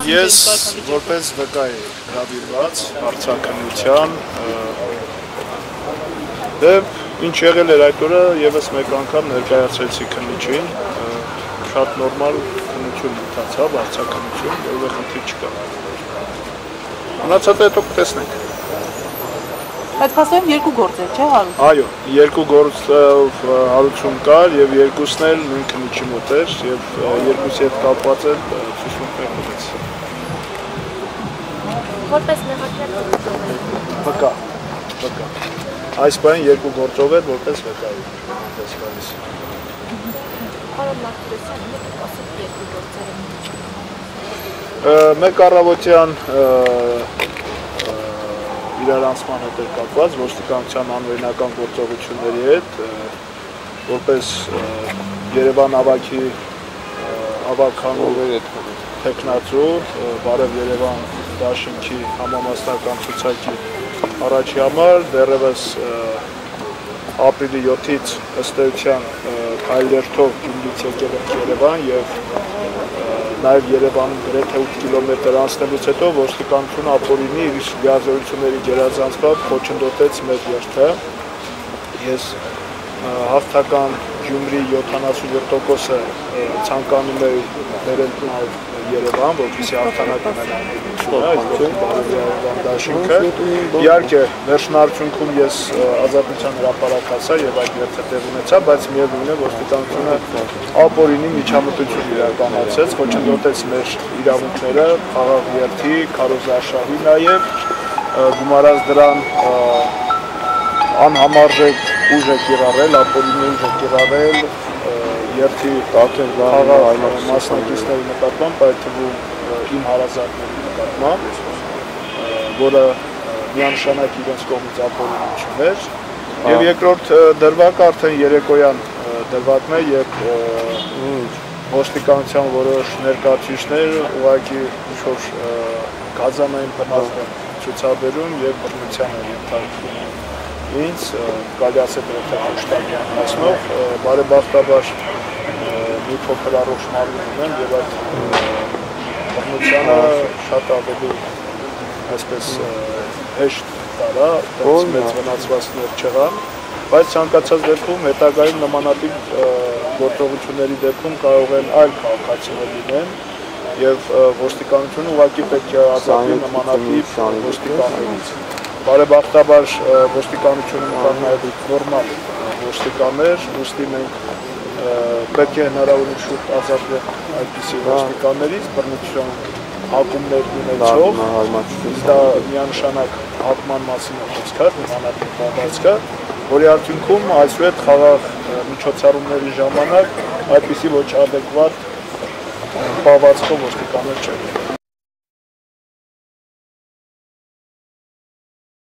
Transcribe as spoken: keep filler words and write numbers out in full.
Ես որպես վկայի հրավիրված հարցաքննության դեպ ինչ եղել էր այդ օրը եւս մեկ անգամ ներկայացրեցի քննիչին, շատ նորմալ քննություն ընթացավ, հարցաքննություն, որովհետեւ խնդիր չկա։ Մնացածը հետո կտեսնենք։ Բայց փաստորեն երկու գործ էր, չէ՞ հարուցում։ Այո, երկու գործով հարուցում կար եւ երկուսն էլ նույն քննիչի մոտ էր եւ երկուսի հետ կապված էր ցուցումներ մոտից։ Որպես մեղադրյալ վկա, վկա։ Այս բանը երկու գործով էր որպես վկայի, որպես բանից։ Պարոն Մարտիրոսյան, դուք ասեք երկու գործերը։ Մեկ առավոտյան իրարանցման հետ էր կապված ոստիկանության անօրինական գործողությունների հետ, որպես Երևան ավագի ավագանու թեկնածու, Բարև Երևան դաշինքի համամասնական ցուցակի առաջի համար դեռևս ապրիլի յոթից ըստ էության քայլերթով Գյումրիից եկել ենք Երևան եւ նաև Երևանում գրեթե ութ կիլոմետր անցնելուց հետո ոստիկանությունը ապօրինի իր լիազորությունների գերազանցված խոչընդոտեց մեր երթը։ Ես հաղթական Գյումրի յոթանասունյոթ տոկոսը ցանկանում եմ բերել նաև Երևան, որպեսզի հաղթանակ ունենա դաշինքը։ Իհարկե, վերջնարդյունքում ես ազատության հրապարակ հասա եւ այդ երթը տեղ ունեցա, բայց միևնույն է ոստիկանությունը ապօրինի միջամտություն իրականացրեց, խոչընդոտեց մեր իրավունքները, խաղաղ երթի, քարոզարշավի նաեւ, գումարած դրան անհամարժեք ուժ է կիրառել, ապօրինի ուժ է կիրառել երթի խաղաղ մասնակիցների նկատմամբ, այդ թվում իմ հարազատների նկատմամբ, որը միանշանակ իրենց կողմից ապօրինություն էր, եւ երկրորդ դրվագը արդեն երեկոյան դրվագն է, երբ ոստիկանության որոշ ներկայացուցիչներ ուղղակի ինչ-որ գազանային բնազդ են ցուցաբերում եւ բռնության են ենթարկվում ինձ, կարելի ասել թե հաշտարյան հասնող, բարեբախտաբար մի փոքր առողջ մարմին ունեմ եւ այդ բռնությանը շատ ավելի այսպես հեշտ տարա, այդպես մեծ վնասվածքներ չեղան, բայց ցանկացած դեպքում հետագայում նմանատիպ գործողությունների դեպքում կարող են այլ քաղաքացիներ լինեն եւ ոստիկանությունը ուղղակի պետք է ազատվի նմանատիպ ոստիկաններից։ Բարեբախտաբար ոստիկանությունում կան նաև նորմալ ոստիկաններ, ուստի մենք պետք է հնարավորինս շուտ ազատվենք այդպիսի ոստիկաններից, բռնության հակումներ ունեցող, իսկ դա միանշանակ հակման մասին է խոսքը, նմանատիպ բացքը, որի արդյունքում այսուհետ խաղաղ միջոցառումների ժամանակ այդպիսի ոչ adekvat պահվածքով ոստիկաններ չեն։